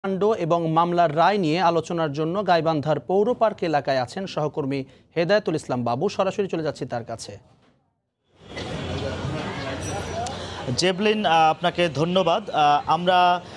কাণ্ড এবং মামলার রায় নিয়ে আলোচনার জন্য গাইবান্ধার পৌর পার্ক এলাকায় আছেন সহকর্মী হেদায়েতুল ইসলাম বাবু। সরাসরি চলে যাচ্ছি তার কাছে। জেবলিন, আপনাকে ধন্যবাদ। আমরা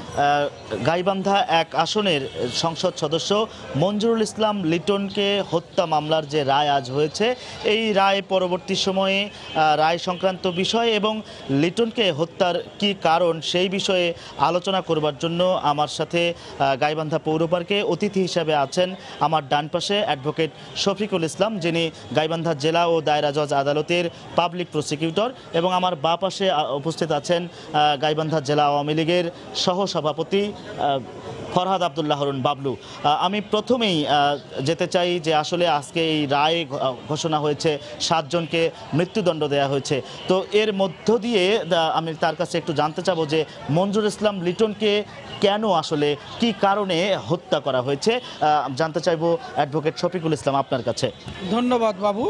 গাইবান্ধা এক আসনের সংসদ সদস্য মঞ্জুরুল ইসলাম লিটনকে হত্যা মামলার যে রায় আজ হয়েছে, এই রায় পরবর্তী সময়ে রায় সংক্রান্ত বিষয় এবং লিটনকে হত্যার কি কারণ সেই বিষয়ে আলোচনা করবার জন্য আমার সাথে গাইবান্ধা পৌর পার্কে অতিথি হিসাবে আছেন আমার ডান পাশে অ্যাডভোকেট শফিকুল ইসলাম, যিনি গাইবান্ধা জেলা ও দায়রা জজ আদালতের পাবলিক প্রসিকিউটর, এবং আমার বাঁ পাশে উপস্থিত আছেন গাইবান্ধা জেলা আওয়ামী লীগের সহসভাপতি ফরহাদ আবদুল্লাহ হারুন বাবলু। আমি প্রথমেই যেতে চাই যে আসলে আজকে এই রায় ঘোষণা হয়েছে, 7 জনকে মৃত্যুদণ্ড দেওয়া হয়েছে। তো এর মধ্য দিয়ে আমি তার কাছে একটু জানতে চাবো যে মঞ্জুরুল ইসলাম লিটনকে কেন, আসলে কি কারণে হত্যা করা হয়েছে, জানতে চাইবো অ্যাডভোকেট শফিকুল ইসলাম আপনার কাছে। ধন্যবাদ বাবু।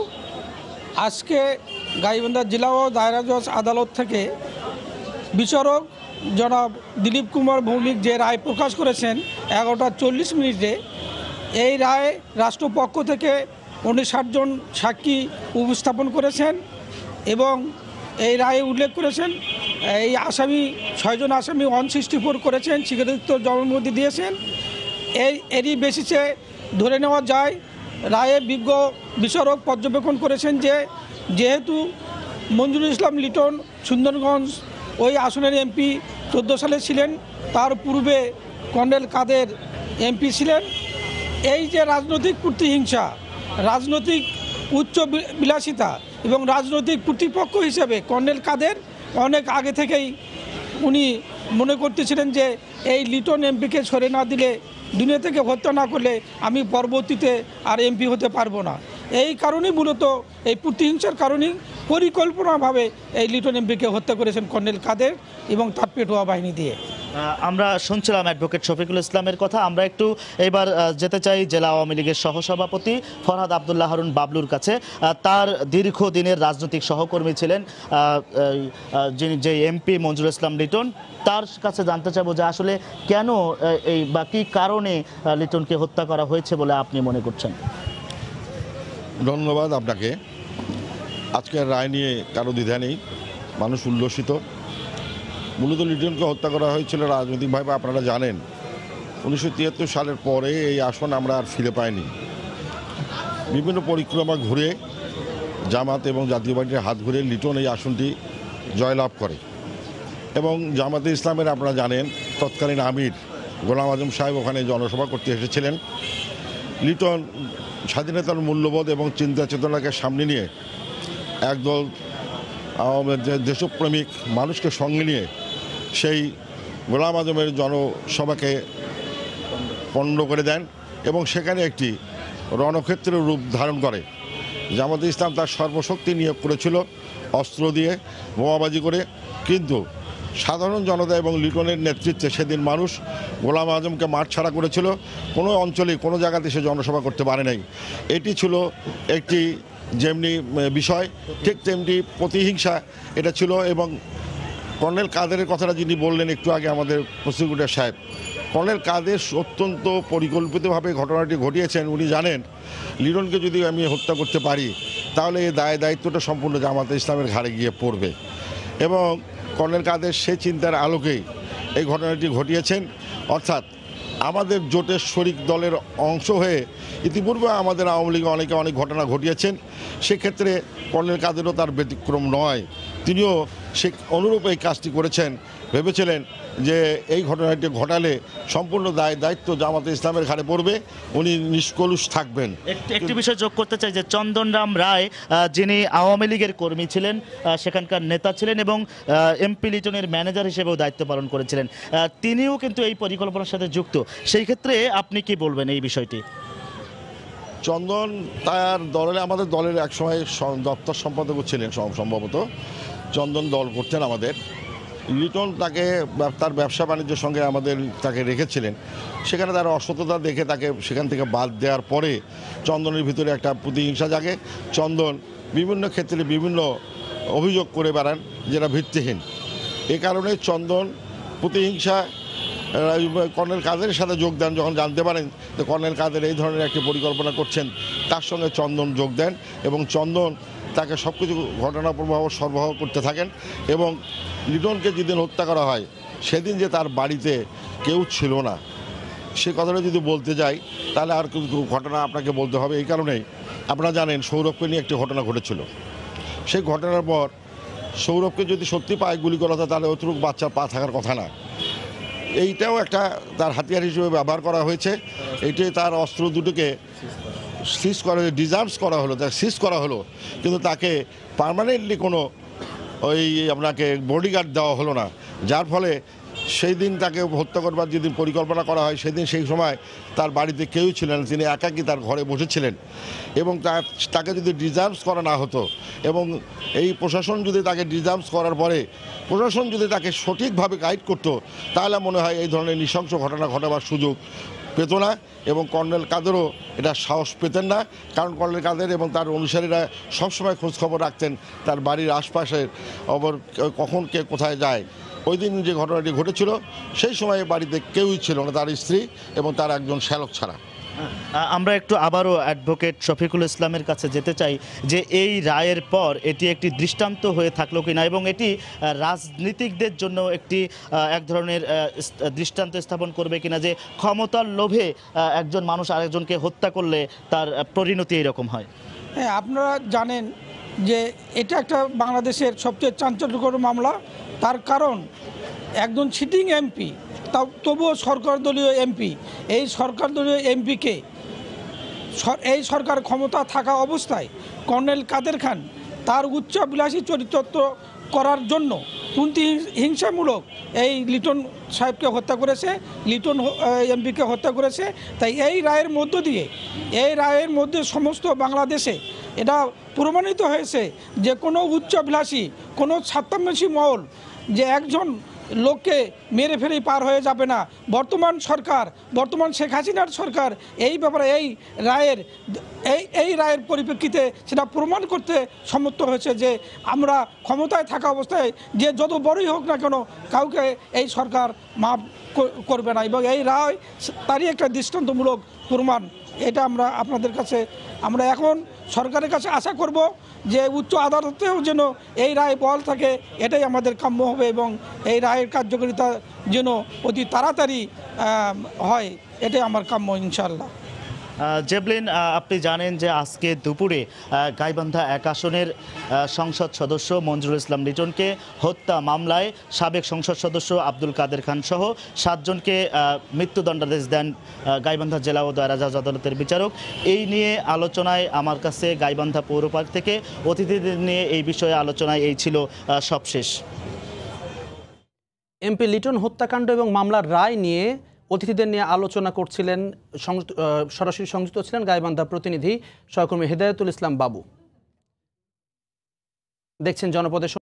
আজকে গাইবান্ধা জেলা ও দায়রা জজ আদালত থেকে বিচারক জনাব দিলীপ কুমার ভৌমিক যে রায় প্রকাশ করেছেন 11:40 এই রায়ে রাষ্ট্রপক্ষ থেকে 59 জন সাক্ষী উপস্থাপন করেছেন এবং এই রায়ে উল্লেখ করেছেন এই আসামি 6 জন আসামি 164 করেছেন, স্বীকৃত জবানবন্দি দিয়েছেন। এরই বেসিসে ধরে নেওয়া যায়, রায়ে বিজ্ঞ বিচারক পর্যবেক্ষণ করেছেন যে যেহেতু মঞ্জুরুল ইসলাম লিটন সুন্দরগঞ্জ ওই আসনের এমপি 14 সালে ছিলেন, তার পূর্বে কর্নেল কাদের এমপি ছিলেন, এই যে রাজনৈতিক প্রতিহিংসা, রাজনৈতিক উচ্চ বিলাসিতা এবং রাজনৈতিক প্রতিপক্ষ হিসেবে কর্নেল কাদের অনেক আগে থেকেই উনি মনে করতেছিলেন যে এই লিটন এমপিকে সরে না দিলে, দুনিয়া থেকে হত্যা না করলে আমি পরবর্তীতে আর এমপি হতে পারবো না। এই কারণেই মূলত এই প্রতিহিংসার কারণেই পরিকল্পনাভাবে এই লিটন এমপিকে হত্যা করেছেন কর্নেল কাদের এবং তার পেটোয়া বাহিনী দিয়ে। আমরা শুনছিলাম অ্যাডভোকেট শফিকুল ইসলামের কথা। আমরা একটু এবার যেতে চাই জেলা আওয়ামী লীগের সহসভাপতি ফরহাদ আবদুল্লাহ হারুন বাবলুর কাছে। তার দীর্ঘদিনের রাজনৈতিক সহকর্মী ছিলেন যিনি যে এমপি মঞ্জুরুল ইসলাম লিটন, তার কাছে জানতে চাইবো যে আসলে কেন এই বা কী কারণে লিটনকে হত্যা করা হয়েছে বলে আপনি মনে করছেন। ধন্যবাদ আপনাকে। আজকের রায় নিয়ে কারো দ্বিধা নেই, মানুষ উল্লসিত। মূলত লিটনকে হত্যা করা হয়েছিল রাজনৈতিকভাবে। আপনারা জানেন 1973 সালের পরে এই আসন আমরা আর ফিরে পাইনি। বিভিন্ন পরিক্রমা ঘুরে জামাত এবং জাতীয় পার্টির হাত ঘুরে লিটন এই আসনটি জয়লাভ করে এবং জামাতে ইসলামের আপনারা জানেন তৎকালীন আমির গোলাম আজম সাহেব ওখানে জনসভা করতে এসেছিলেন। লিটন স্বাধীনতার মূল্যবোধ এবং চিন্তা চেতনাকে সামনে নিয়ে একদল দেশপ্রেমিক মানুষকে সঙ্গে নিয়ে সেই গোলাম আজমের জনসভাকে পণ্ড করে দেন এবং সেখানে একটি রণক্ষেত্রের রূপ ধারণ করে। জামাতে ইসলাম তার সর্বশক্তি নিয়োগ করেছিল অস্ত্র দিয়ে, বোমাবাজি করে, কিন্তু সাধারণ জনতা এবং লিটনের নেতৃত্বে সেদিন মানুষ গোলাম আজমকে মাঠ ছাড়া করেছিল। কোনো অঞ্চলে কোনো জায়গাতে সে জনসভা করতে পারে নাই। এটি ছিল একটি যেমনি বিষয়, ঠিক তেমনি প্রতিহিংসা এটা ছিল। এবং কর্নেল কাদেরের কথাটা যিনি বললেন একটু আগে আমাদের প্রসিকিউটর সাহেব, কর্নেল কাদের অত্যন্ত পরিকল্পিতভাবে ঘটনাটি ঘটিয়েছেন। উনি জানেন লিটনকে যদি আমি হত্যা করতে পারি তাহলে এই দায়িত্বটা সম্পূর্ণ জামাতে ইসলামের ঘাড়ে গিয়ে পড়বে এবং কর্নেল কাদের সে চিন্তার আলোকেই এই ঘটনাটি ঘটিয়েছেন। অর্থাৎ আমাদের জোটের শরিক দলের অংশ হয়ে ইতিপূর্বে আমাদের আওয়ামী লীগে অনেক ঘটনা ঘটিয়েছেন, সেক্ষেত্রে কর্নেল কাদেরও তার ব্যতিক্রম নয়। তিনিও সে অনুরূপ এই কাজটি করেছেন, ভেবেছিলেন যে এই ঘটনাটি ঘটালে সম্পূর্ণ দায়িত্ব জামাতে ইসলামের ঘাড়ে পড়বে, উনি নিষ্কলুষ থাকবেন। একটি বিষয় যোগ করতে চাই যে চন্দনরাম রায়, যিনি আওয়ামী লীগের কর্মী ছিলেন, সেখানকার নেতা ছিলেন এবং এমপি লিটনের ম্যানেজার হিসেবেও দায়িত্ব পালন করেছিলেন, তিনিও কিন্তু এই পরিকল্পনার সাথে যুক্ত। সেই ক্ষেত্রে আপনি কি বলবেন এই বিষয়টি? চন্দন তার দলের, আমাদের দলের একসময় দপ্তর সম্পাদক ছিলেন সম্ভবত, চন্দন দল করতেন আমাদের। লিটন তাকে তার ব্যবসা বাণিজ্যের সঙ্গে তাকে রেখেছিলেন, সেখানে তার অসততা দেখে তাকে সেখান থেকে বাদ দেওয়ার পরে চন্দনের ভিতরে একটা প্রতিহিংসা জাগে। চন্দন বিভিন্ন ক্ষেত্রে বিভিন্ন অভিযোগ করে বেড়ান যেটা ভিত্তিহীন। এ কারণে চন্দন প্রতিহিংসা কর্নেল কাদেরের সাথে যোগ দেন। যখন জানতে পারেন যে কর্নেল কাদের এই ধরনের একটি পরিকল্পনা করছেন, তার সঙ্গে চন্দন যোগ দেন এবং চন্দন তাকে সব কিছু ঘটনা প্রবাহ সরবরাহ করতে থাকেন। এবং লিটনকে যেদিন হত্যা করা হয় সেদিন যে তার বাড়িতে কেউ ছিল না, সে কথাটা যদি বলতে যাই তাহলে আর কিছু ঘটনা আপনাকে বলতে হবে। এই কারণেই আপনারা জানেন সৌরভকে নিয়ে একটি ঘটনা ঘটেছিল। সেই ঘটনার পর সৌরভকে যদি সত্যি পায়ে গুলি করা হতো তাহলে অতটুকু বাচ্চার পা থাকার কথা না। এইটাও একটা তার হাতিয়ার হিসেবে ব্যবহার করা হয়েছে। এইটাই তার অস্ত্র দুটোকে সিজ করা ডিজার্ভস করা হলো, তাকে সিজ করা হলো, কিন্তু তাকে পার্মানেন্টলি কোনো ওই আপনাকে বডিগার্ড দেওয়া হলো না। যার ফলে সেই দিন তাকে হত্যা করবার যেদিন পরিকল্পনা করা হয় সেদিন সেই সময় তার বাড়িতে কেউ ছিলেন না, তিনি একাকী তার ঘরে বসেছিলেন। এবং তাকে যদি ডিজার্ভস করা না হতো এবং এই প্রশাসন যদি তাকে ডিজার্ভস করার পরে প্রশাসন যদি তাকে সঠিকভাবে গাইড করতো তাহলে মনে হয় এই ধরনের নৃশংস ঘটনা ঘটাবার সুযোগ পেত না এবং কর্নেল কাদেরও এটা সাহস পেতেন না। কারণ কর্নেল কাদের এবং তার অনুসারীরা সবসময় খোঁজখবর রাখতেন তার বাড়ির আশপাশের কখন কে কোথায় যায়। ওই দিন যে ঘটনাটি ঘটেছিল সেই সময় বাড়িতে কেউই ছিল না, তার স্ত্রী এবং তার একজন শ্যালক ছাড়া। আমরা একটু আবারও অ্যাডভোকেট শফিকুল ইসলামের কাছে যেতে চাই যে এই রায়ের পর এটি একটি দৃষ্টান্ত হয়ে থাকলো কিনা এবং এটি রাজনীতিকদের জন্য একটি এক ধরনের দৃষ্টান্ত স্থাপন করবে কিনা যে ক্ষমতার লোভে একজন মানুষ আরেকজনকে হত্যা করলে তার পরিণতি এরকম হয়। হ্যাঁ, আপনারা জানেন যে এটা একটা বাংলাদেশের সবচেয়ে চাঞ্চল্যকর মামলা। তার কারণ একজন সিটিং এমপি, তবুও সরকার দলীয় এমপি, এই সরকার দলীয় এমপিকে এই সরকার ক্ষমতা থাকা অবস্থায় কর্নেল কাদের খান তার উচ্চাভিলাষী চরিত্র করার জন্য হিংসামূলক এই লিটন সাহেবকে হত্যা করেছে, লিটন এমপিকে হত্যা করেছে। তাই এই রায়ের মধ্য দিয়ে সমস্ত বাংলাদেশে এটা প্রমাণিত হয়েছে যে কোনো উচ্চাভিলাষী কোনো স্বার্থান্বেষী মহল যে একজন লোককে মেরে ফেলেই পার হয়ে যাবে না। বর্তমান শেখ হাসিনার সরকার এই ব্যাপারে এই রায়ের পরিপ্রেক্ষিতে সেটা প্রমাণ করতে সমর্থ হয়েছে যে আমরা ক্ষমতায় থাকা অবস্থায় যে যত বড়ই হোক না কেন কাউকে এই সরকার মাফ করবে না এবং এই রায় তারই একটা দৃষ্টান্তমূলক প্রমাণ। এটা আমরা এখন সরকারের কাছে আশা করব যে উচ্চ আদালতেও যেন এই রায় বহাল থাকে, এটাই আমাদের কাম্য হবে এবং এই রায়ের কার্যকারিতা যেন অতি তাড়াতাড়ি হয়, এটাই আমার কাম্য ইনশাআল্লাহ। জেবলিন, আপনি জানেন যে আজকে দুপুরে গাইবান্ধা 1 আসনের সংসদ সদস্য মঞ্জুরুল ইসলাম লিটনকে হত্যা মামলায় সাবেক সংসদ সদস্য আব্দুল কাদের খান সহ 7 জনকে মৃত্যুদণ্ডাদেশ দেন গাইবান্ধা জেলা ও দায়রা জজ আদালতের বিচারক। এই নিয়ে আলোচনায় আমার কাছে গাইবান্ধা পৌর পার্ক থেকে অতিথিদের নিয়ে এই বিষয়ে আলোচনায় এই ছিল সবশেষ। এমপি লিটন হত্যাকাণ্ড এবং মামলার রায় নিয়ে অতিথিদের নিয়ে আলোচনা করছিলেন, সরাসরি সংযুক্ত ছিলেন গাইবান্ধা প্রতিনিধি সহকর্মী হেদায়েতুল ইসলাম বাবু। দেখছেন জনপদের